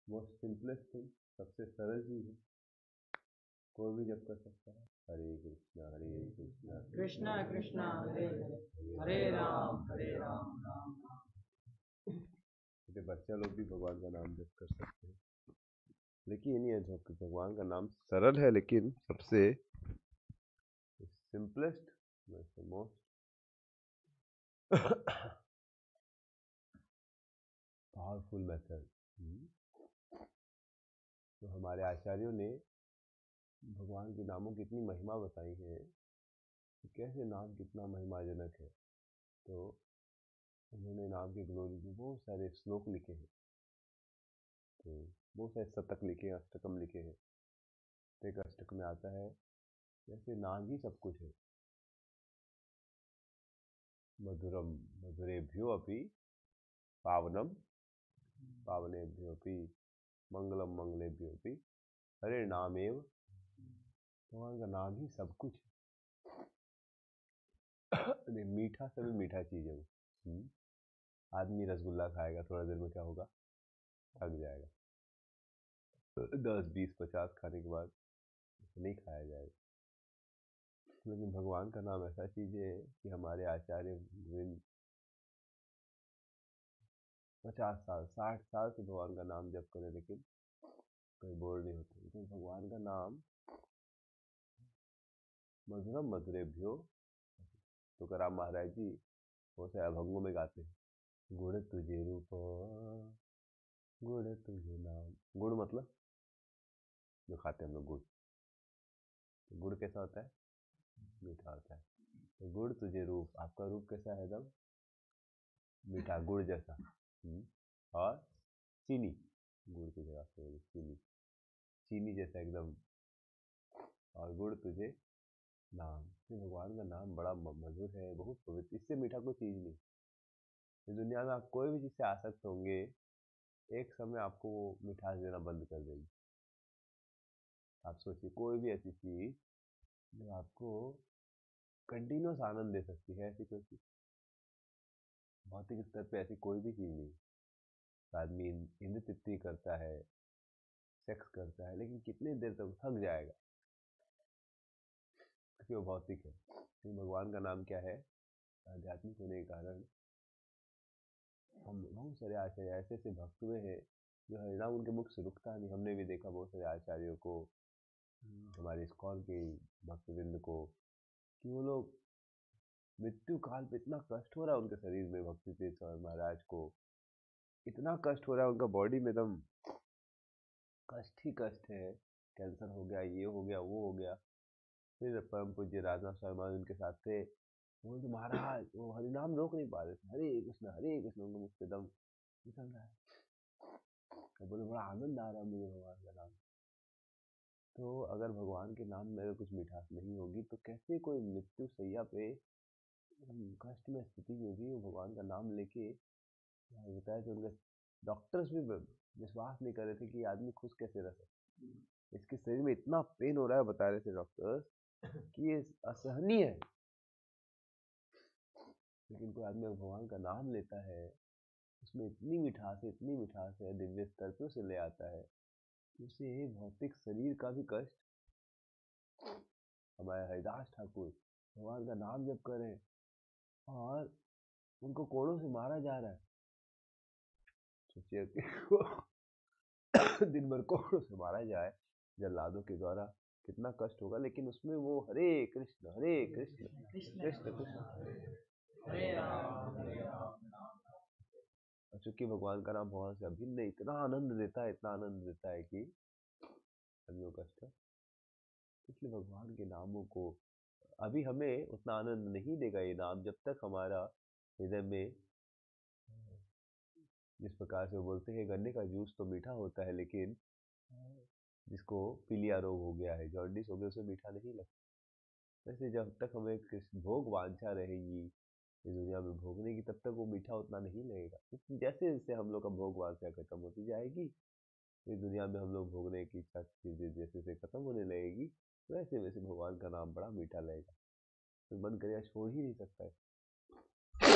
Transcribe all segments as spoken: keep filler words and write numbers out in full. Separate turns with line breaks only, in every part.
Most simplest thing, सबसे सरल चीज है, कोई भी जब कर सकता है। हरे कृष्णा हरे कृष्णा
कृष्णा कृष्णा हरे हरे, हरे राम हरे राम राम राम।
छोटे बच्चा लोग भी भगवान का नाम जप कर सकते हैं। लेकिन ये जो भगवान का नाम सरल है, लेकिन सबसे सिंपलेस्ट मोस्ट पावरफुल मेथड। तो हमारे आचार्यों ने भगवान के नामों की इतनी महिमा बताई है कि कैसे नाम कितना महिमाजनक है। तो उन्होंने नाम के ग्लोरी में बहुत सारे श्लोक लिखे हैं, तो बहुत सारे शतक लिखे हैं, अष्टकम लिखे हैं। एक अष्टक में आता है जैसे नाम ही सब कुछ है। मधुरम मधुरेभ्यो अपि पावनम पावनेभ्यो अपि मंगलम मंगलेभ्यो अपि हरे नामेव। भगवान का नाम ही सब कुछ है। मीठा से भी मीठा चीज है वो। आदमी रसगुल्ला खाएगा, थोड़ा देर में क्या होगा, थक जाएगा। दस बीस पचास खाने के बाद नहीं खाया जाएगा। लेकिन भगवान का नाम ऐसा चीज है कि हमारे आचार्य गोविंद पचास साल साठ साल से भगवान का नाम जप करें, लेकिन कोई बोर नहीं होते। लेकिन भगवान का नाम मधुरम मधुरेभ्यो, तुकाराम महाराज जी बहुत से अभंगों में गाते हैं, गुड़ तुझे रूप गुड़ तुझे नाम। गुड़ मतलब जो खाते हैं हम लोग, गुड़। तो गुड़ कैसा होता है, मीठा होता है। तो गुड़ तुझे रूप, आपका रूप कैसा है, एकदम मीठा गुड़ जैसा। और चीनी, गुड़ की जगह पे चीनी, चीनी जैसा एकदम। और गुड़ तुझे नाम, तो भगवान का नाम बड़ा मधुर है, बहुत पवित्र, इससे मीठा कोई चीज नहीं। इस दुनिया में आप कोई भी चीज से आसक्त होंगे, एक समय आपको वो मिठास देना बंद कर देगी। आप सोचिए कोई भी ऐसी चीज जो आपको कंटिन्यूस आनंद दे सकती है, ऐसी कोई चीज भौतिक स्तर पे ऐसी कोई भी चीज नहीं। आदमी इंद्र तृप्ति करता है, सेक्स करता है, लेकिन कितनी देर तक थक जाएगा, क्योंकि वो भौतिक है। लेकिन भगवान का नाम क्या है, आध्यात्मिक होने के कारण हम बहुत सारे आचार्य ऐसे ऐसे भक्त हुए हैं जो हरिनाम उनके मुख से रुकता नहीं। हमने भी देखा बहुत सारे आचार्यों को, हमारे इस्कॉन के भक्तवृंद को, कि वो लोग मृत्यु काल पे इतना कष्ट हो रहा है उनके शरीर में, भक्ति तीर्थ महाराज को इतना कष्ट हो रहा है, उनका बॉडी में एकदम कष्ट ही कष्ट है। कैंसर हो गया, ये हो गया, वो हो गया। फिर परम पूज्य राजा स्वामी उनके साथ थे, बोले तो महाराज वो हरिनाम रोक नहीं पा रहे थे, हरे कृष्ण हरे कृष्ण उनके मुख से दम निकल रहा है। तो बोले बड़ा आनंद आ रहा है मुझे भगवान का नाम। तो अगर भगवान के नाम में अगर कुछ मिठास नहीं होगी, तो कैसे कोई मृत्यु सैया पे कष्ट में स्थिति में भी वो भगवान का नाम लेके, बताया कि उनके डॉक्टर्स भी विश्वास नहीं कर रहे थे कि आदमी खुश कैसे रह सकता, इसके शरीर में इतना पेन हो रहा है, बता रहे थे डॉक्टर्स कि ये असहनीय है। लेकिन कोई आदमी भगवान का नाम लेता है, उसमें इतनी मिठास है, इतनी मिठास है, दिव्य स्तर पे उसे ले आता है, उसे भौतिक शरीर का भी कष्ट। हमारे हरिदास ठाकुर भगवान का नाम जप करें और उनको कोड़ों से मारा जा रहा है। सोचिए दिन भर कोड़ों से मारा जाए जल्लादों के द्वारा, कितना कष्ट होगा। लेकिन उसमें वो हरे कृष्ण हरे कृष्ण कृष्ण कृष्ण
हरे राम हरे राम।
चूंकि भगवान का नाम भगवान से अभिन्न इतना आनंद देता है, इतना आनंद देता है कि आदमी को कष्ट है। इसलिए भगवान के नामों को अभी हमें उतना आनंद नहीं देगा ये नाम, जब तक हमारा हृदय में, जिस प्रकार से वो बोलते हैं गन्ने का जूस तो मीठा होता है, लेकिन जिसको पीलिया रोग हो गया है, जॉन्डिस हो गया, उसे मीठा नहीं लगता। वैसे जब तक हमें भोग वांछा रहेगी इस दुनिया में भोगने की, तब तक वो मीठा उतना नहीं लगेगा। जैसे जैसे हम लोग का भोग वांछा खत्म होती जाएगी, इस दुनिया में हम लोग भोगने की इच्छा जैसे जैसे खत्म होने लगेगी, वैसे वैसे भगवान का नाम बड़ा मीठा लगेगा, तो मन करेगा छोड़ ही नहीं सकता है।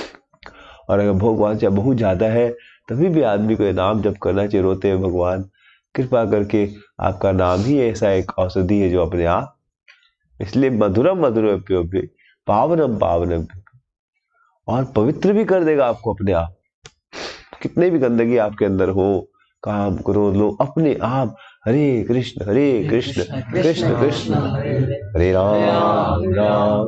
और अगर भोग वांछा बहुत ज्यादा है, तभी भी आदमी को नाम जप करना चाहिए। रोते हैं भगवान कृपा करके आपका नाम ही ऐसा एक औषधि है जो अपने आप, इसलिए मधुरम मधुरम पावनम पावनम, और पवित्र भी कर देगा आपको अपने आप। कितने भी गंदगी आपके अंदर हो, काम क्रोध लो, अपने आप हरे कृष्ण हरे कृष्ण कृष्ण कृष्ण हरे राम राम,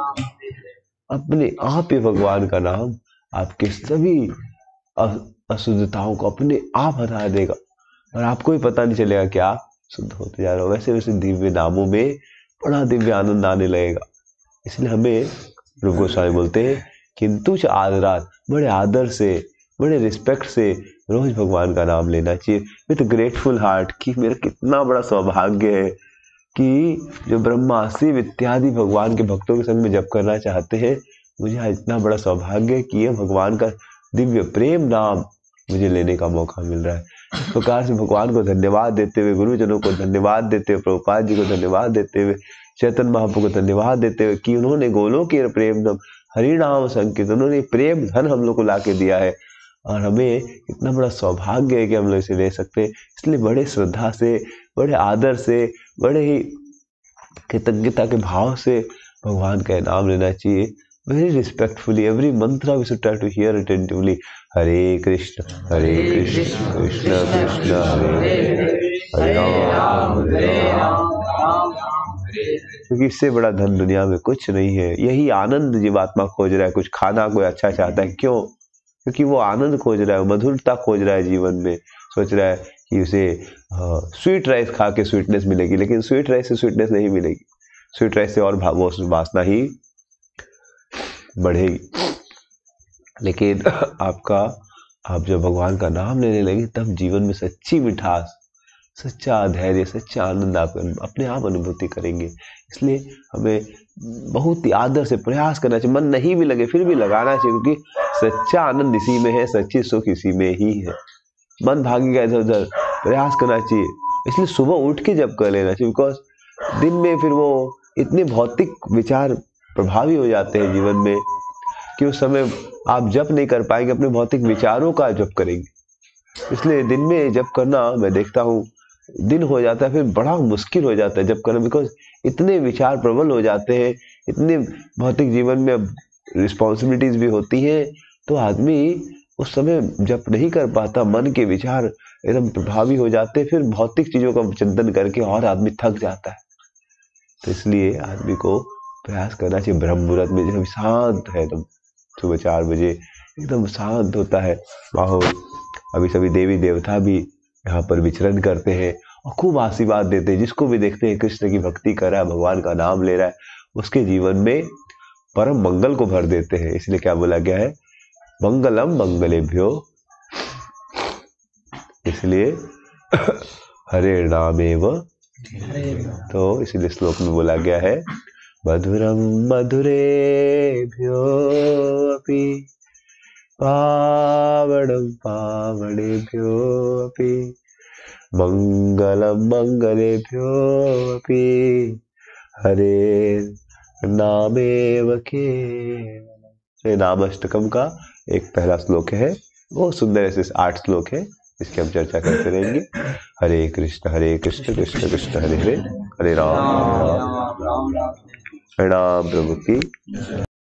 अपने आप ही भगवान का नाम आपके सभी अशुद्धताओं को अपने आप हटा देगा और आपको ही पता नहीं चलेगा कि आप शुद्ध होते जा रहे हो। वैसे वैसे दिव्य नामों में बड़ा दिव्य आनंद आने लगेगा। इसलिए हमें रूप गोस्वामी बोलते हैं किंतु आदरात, बड़े आदर से, बड़े रिस्पेक्ट से रोज भगवान का नाम लेना चाहिए विथ ग्रेटफुल हार्ट, कि मेरा कितना बड़ा सौभाग्य है कि जो ब्रह्मा शिव इत्यादि भगवान के भक्तों के संग में जप करना चाहते हैं, मुझे आज इतना बड़ा सौभाग्य है कि यह भगवान का दिव्य प्रेम नाम मुझे लेने का मौका मिल रहा है। इस प्रकार से भगवान को धन्यवाद देते हुए, गुरुजनों को धन्यवाद देते हुए, प्रभुपाद जी को धन्यवाद देते हुए, चैतन्य महाप्रभु को धन्यवाद देते हुए कि उन्होंने गोलोक प्रेम धन हरिनाम संकीर्तन, उन्होंने प्रेम धन हम लोग को ला के दिया है और हमें इतना बड़ा सौभाग्य है कि हम लोग इसे ले सकते हैं। इसलिए बड़े श्रद्धा से, बड़े आदर से, बड़े ही कृतज्ञता के भाव से भगवान का नाम लेना चाहिए। Very respectfully, every mantra we should try to hear attentively. Hare Krishna Hare Krishna Krishna Krishna Hare Hare Ram Hare Ram, क्योंकि इससे बड़ा धन दुनिया में कुछ नहीं है। यही आनंद जीवात्मा खोज रहा है। कुछ खाना कोई अच्छा चाहता है, क्यों? क्योंकि वो आनंद खोज रहा है, मधुरता खोज रहा है जीवन में। सोच रहा है कि उसे स्वीट राइस खा के स्वीटनेस मिलेगी, लेकिन स्वीट राइस से स्वीटनेस नहीं मिलेगी। स्वीट राइस से और वो वासना ही बढ़ेगी। लेकिन आपका आप जब भगवान का नाम लेने लगे तब जीवन में सच्ची मिठास, सच्चा धैर्य, सच्चा आनंद आप अपने आप अनुभूति करेंगे। इसलिए हमें बहुत ही आदर से प्रयास करना चाहिए। मन नहीं भी लगे फिर भी लगाना चाहिए, क्योंकि सच्चा आनंद इसी में है, सच्ची सुख इसी में ही है। मन भागेगा इधर उधर, प्रयास करना चाहिए। इसलिए सुबह उठ के जब कर लेना चाहिए, बिकॉज दिन में फिर वो इतने भौतिक विचार प्रभावी हो जाते हैं जीवन में कि उस समय आप जप नहीं कर पाएंगे, अपने भौतिक विचारों का जप करेंगे। इसलिए दिन में जप करना, मैं देखता हूँ दिन हो जाता है फिर बड़ा मुश्किल हो जाता है जप करना, बिकॉज इतने विचार प्रबल हो जाते हैं, इतने भौतिक जीवन में रिस्पॉन्सिबिलिटीज भी होती हैं, तो आदमी उस समय जप नहीं कर पाता। मन के विचार एकदम प्रभावी हो जाते हैं, फिर भौतिक चीजों का चिंतन करके और आदमी थक जाता है। तो इसलिए आदमी को प्रयास करना चाहिए ब्रह्म मुहूर्त में, जब शांत है एकदम, सुबह चार बजे एकदम शांत होता है माहौल। अभी सभी देवी देवता भी यहाँ पर विचरण करते हैं और खूब आशीर्वाद देते हैं। जिसको भी देखते हैं कृष्ण की भक्ति कर रहा है, भगवान का नाम ले रहा है, उसके जीवन में परम मंगल को भर देते हैं। इसलिए क्या बोला गया है, मंगलम मंगलेभ्यो। इसलिए हरे नामेव, तो इसलिए श्लोक में बोला गया है मधुरम मधुरेभ्यो अपि पावनम पावनेभ्यो अपि मंगलम मंगलेभ्यो अपि हरे नामेव केवलम। नामाष्टकम का एक पहला श्लोक है, बहुत सुंदर ऐसे आठ श्लोक है, इसकी हम चर्चा करते रहेंगे। हरे कृष्ण हरे कृष्ण कृष्ण कृष्ण हरे हरे, हरे राम हरे राम, राम प्रभु की।